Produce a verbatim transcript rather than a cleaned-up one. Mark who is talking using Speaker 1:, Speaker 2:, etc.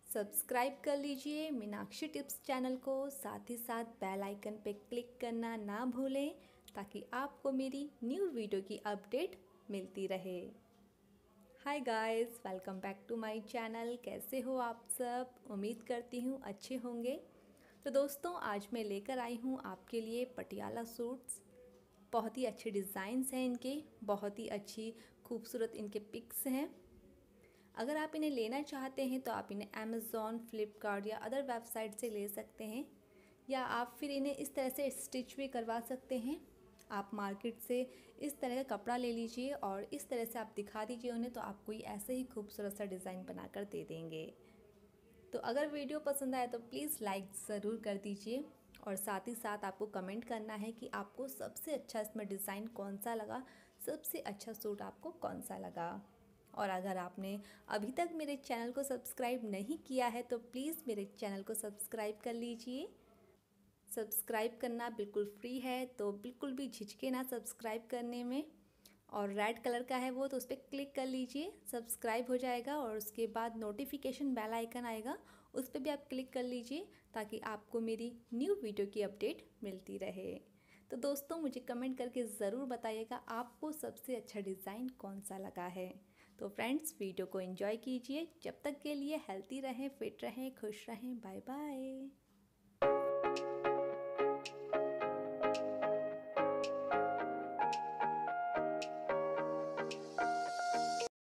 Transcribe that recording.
Speaker 1: Subscribe कर लीजिए Meenakshi tips channel को, साथ ही साथ बेल आइकन पे क्लिक करना ना भूलें ताकि आपको मेरी न्यू वीडियो की अपडेट मिलती रहे। Hi guys, welcome back to my channel. कैसे हो आप सब? उम्मीद करती हूँ अच्छे होंगे। तो दोस्तों, आज मैं लेकर आई हूँ आपके लिए पटियाला सूट्स। बहुत ही अच्छे डिज़ाइंस हैं इनके, बहुत ही अच्छी खूबसूरत इनके पिक्स हैं। अगर आप इन्हें लेना चाहते हैं तो आप इन्हें अमेज़ॉन, फ्लिपकार्ट या अदर वेबसाइट से ले सकते हैं, या आप फिर इन्हें इस तरह से स्टिच भी करवा सकते हैं। आप मार्केट से इस तरह का कपड़ा ले लीजिए और इस तरह से आप दिखा दीजिए उन्हें, तो आपको ये ऐसे ही खूबसूरत सा डिज़ाइन बनाकर दे देंगे। तो अगर वीडियो पसंद आए तो प्लीज़ लाइक ज़रूर कर दीजिए, और साथ ही साथ आपको कमेंट करना है कि आपको सबसे अच्छा इसमें डिज़ाइन कौन सा लगा, सबसे अच्छा सूट आपको कौन सा लगा। और अगर आपने अभी तक मेरे चैनल को सब्सक्राइब नहीं किया है तो प्लीज़ मेरे चैनल को सब्सक्राइब कर लीजिए। सब्सक्राइब करना बिल्कुल फ्री है, तो बिल्कुल भी झिझके ना सब्सक्राइब करने में। और रेड कलर का है वो, तो उस पर क्लिक कर लीजिए, सब्सक्राइब हो जाएगा। और उसके बाद नोटिफिकेशन बेल आइकन आएगा, उस पर भी आप क्लिक कर लीजिए ताकि आपको मेरी न्यू वीडियो की अपडेट मिलती रहे। तो दोस्तों, मुझे कमेंट करके ज़रूर बताइएगा आपको सबसे अच्छा डिज़ाइन कौन सा लगा है। तो फ्रेंड्स, वीडियो को एंजॉय कीजिए। जब तक के लिए हेल्थी रहें, फिट रहें, खुश रहें। Bye bye.